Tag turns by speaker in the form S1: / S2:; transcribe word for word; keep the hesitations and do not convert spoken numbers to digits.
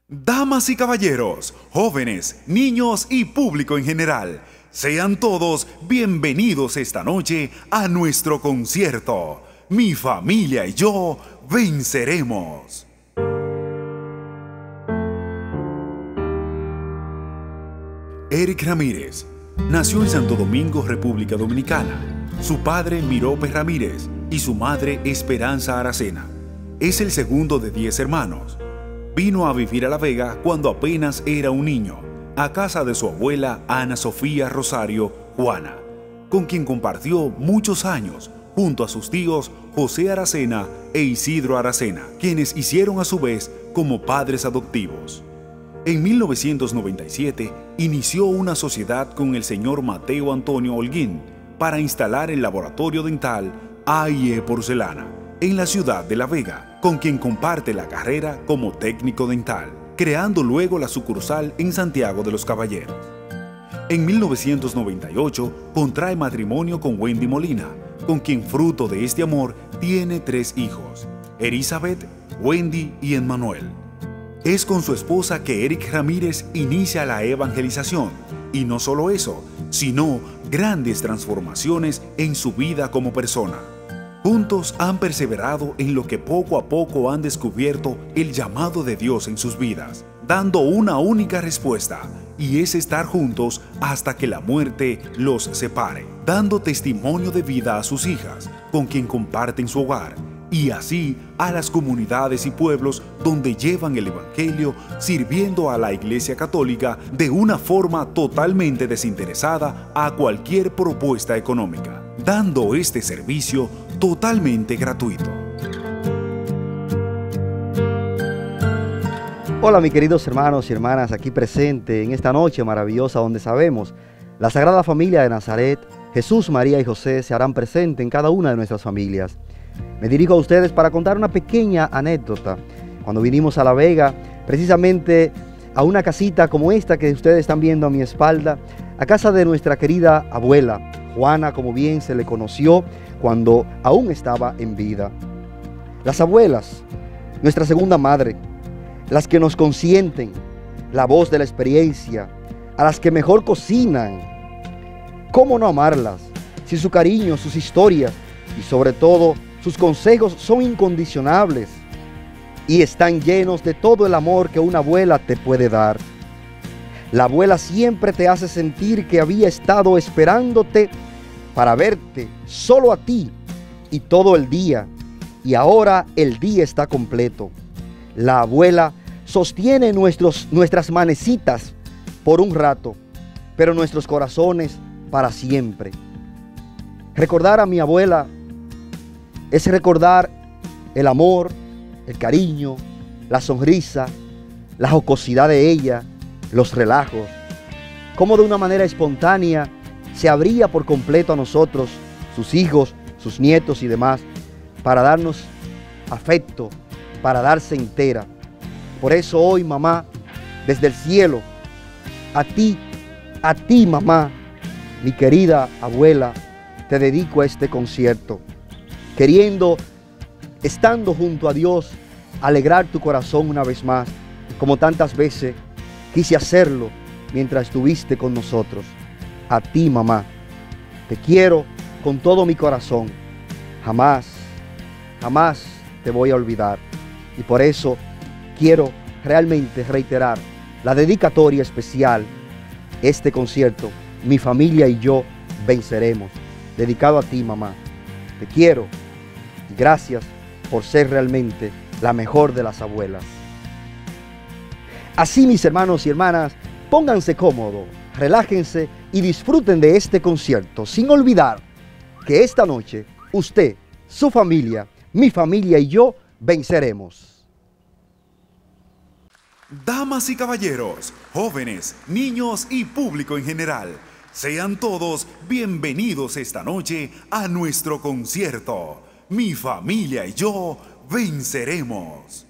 S1: Damas y caballeros, jóvenes, niños y público en general, sean todos bienvenidos esta noche a nuestro concierto. Mi familia y yo venceremos. Eric Ramírez nació en Santo Domingo, República Dominicana. Su padre, Mirope Ramírez, y su madre, Esperanza Aracena. Es el segundo de diez hermanos. Vino a vivir a La Vega cuando apenas era un niño, a casa de su abuela Ana Sofía Rosario Juana, con quien compartió muchos años junto a sus tíos José Aracena e Isidro Aracena, quienes hicieron a su vez como padres adoptivos. En mil novecientos noventa y siete inició una sociedad con el señor Mateo Antonio Holguín para instalar el laboratorio dental A y E Porcelana en la ciudad de La Vega, con quien comparte la carrera como técnico dental, creando luego la sucursal en Santiago de los Caballeros. En mil novecientos noventa y ocho contrae matrimonio con Wendy Molina, con quien fruto de este amor tiene tres hijos, Elizabeth, Wendy y Emmanuel. Es con su esposa que Eric Ramírez inicia la evangelización, y no solo eso, sino grandes transformaciones en su vida como persona. Juntos han perseverado en lo que poco a poco han descubierto el llamado de Dios en sus vidas, dando una única respuesta, y es estar juntos hasta que la muerte los separe, dando testimonio de vida a sus hijas, con quien comparten su hogar, y así a las comunidades y pueblos donde llevan el Evangelio, sirviendo a la Iglesia Católica de una forma totalmente desinteresada a cualquier propuesta económica, dando este servicio totalmente gratuito.
S2: Hola mis queridos hermanos y hermanas aquí presentes en esta noche maravillosa donde sabemos la Sagrada Familia de Nazaret, Jesús, María y José se harán presentes en cada una de nuestras familias. Me dirijo a ustedes para contar una pequeña anécdota. Cuando vinimos a La Vega, precisamente a una casita como esta que ustedes están viendo a mi espalda, a casa de nuestra querida abuela, Juana, como bien se le conoció cuando aún estaba en vida. Las abuelas, nuestra segunda madre, las que nos consienten, la voz de la experiencia, a las que mejor cocinan. ¿Cómo no amarlas? Si su cariño, sus historias y sobre todo sus consejos son incondicionables y están llenos de todo el amor que una abuela te puede dar. La abuela siempre te hace sentir que había estado esperándote para verte solo a ti y todo el día, y ahora el día está completo. La abuela sostiene nuestros, nuestras manecitas por un rato, pero nuestros corazones para siempre. Recordar a mi abuela es recordar el amor, el cariño, la sonrisa, la jocosidad de ella, los relajos, cómo de una manera espontánea se abría por completo a nosotros, sus hijos, sus nietos y demás, para darnos afecto, para darse entera. Por eso hoy, mamá, desde el cielo, a ti, a ti, mamá, mi querida abuela, te dedico a este concierto, queriendo, estando junto a Dios, alegrar tu corazón una vez más, como tantas veces quise hacerlo mientras estuviste con nosotros. A ti, mamá, te quiero con todo mi corazón. Jamás, jamás te voy a olvidar. Y por eso quiero realmente reiterar la dedicatoria especial, este concierto, Mi familia y yo venceremos, dedicado a ti, mamá. Te quiero y gracias por ser realmente la mejor de las abuelas. Así, mis hermanos y hermanas, pónganse cómodos, relájense y disfruten de este concierto, sin olvidar que esta noche usted, su familia, mi familia y yo venceremos.
S1: Damas y caballeros, jóvenes, niños y público en general, sean todos bienvenidos esta noche a nuestro concierto. Mi familia y yo venceremos.